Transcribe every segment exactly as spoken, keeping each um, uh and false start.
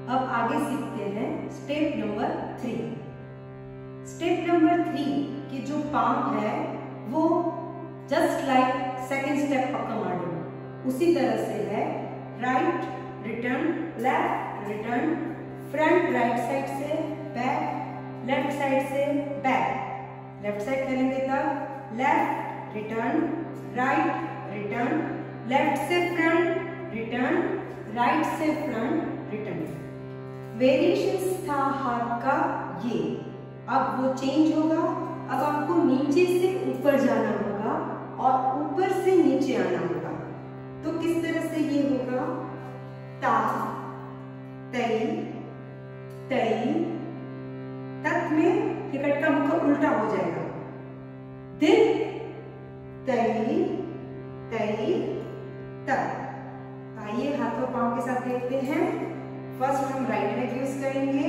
अब आगे सीखते हैं step number three. Step number three की जो पाम है वो जस्ट लाइक सेकेंड स्टेप पक्कम आडव उसी तरह से है। Right return, left return, front right side से, बैक लेफ्ट साइड से बैक। लेफ्ट साइड करेंगे तब left return, right return, left से फ्रंट रिटर्न, राइट से फ्रंट रिटर्न। वेरिएशंस था हाथ का ये, अब वो चेंज होगा। अब आपको नीचे से ऊपर जाना होगा और ऊपर से नीचे आना होगा। तो किस तरह से ये होगा? ता, तई, तई, तक में टिकट का मुख उल्टा हो जाएगा। दिल, तई, तई, तक। आइए हाथों पांव के साथ देखते हैं। फर्स्ट हम राइट लेग यूज करेंगे।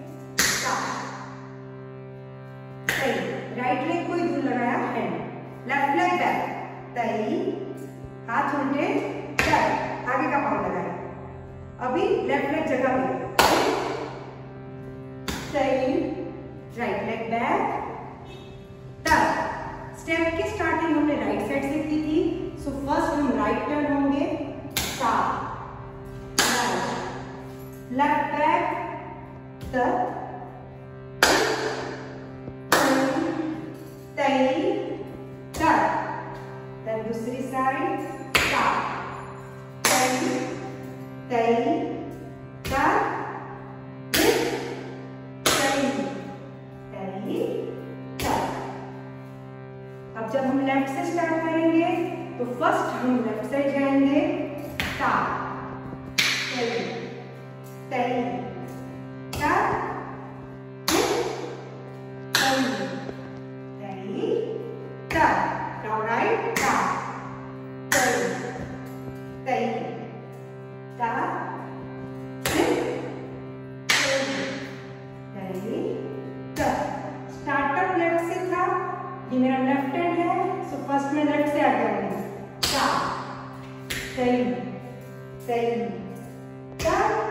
तई, राइट लेग को दूर लगाया हैंड, लेफ्ट लेग बैक, तई, हाथ उल्टे, बैक, आगे का पांव लगाया। अभी लेफ्ट लेग जगह पे, तई, राइट लेग बैक, तक। स्टेप की स्टार्टिंग हमने राइट साइड से की थी, सो फर्स्ट हम राइट टर्न होंगे, ता, लेफ्ट बैक, तक, तई, तक। देन दूसरी साइड, ता, तई, तई, तक, तई, तई, तक। अब जब हम लेफ्ट से स्टार्ट करेंगे तो फर्स्ट हम लेफ्ट साइड जाएंगे, ता, तई, तई, तक, तई, तई, तक। Now right, ता, तई, तई, तक, तई, तक। स्टार्टअप लेफ्ट से था, ये मेरा लेफ्ट हैंड है, सो फर्स्ट में लेफ्ट से आगे आएंगे, ता, तई, तई, तक,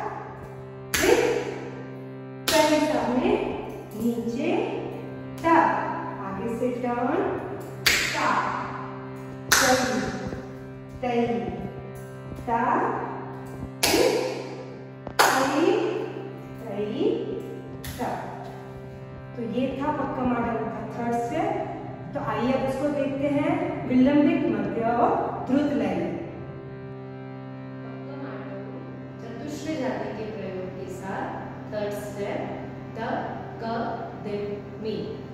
तई, सामने नीचे, तक, आगे से टर्न, ता, तई, तई, तक, तई, तई, तक। तो ये था पक्कम आडव का थर्ड स्टेप। तो आइए अब इसको देखते हैं विलंबित, मध्य और द्रुत लय में। पक्कम आडव चतुश्र जाति के प्रयोग के साथ थर्ड स्टेप द, क, धित, मी।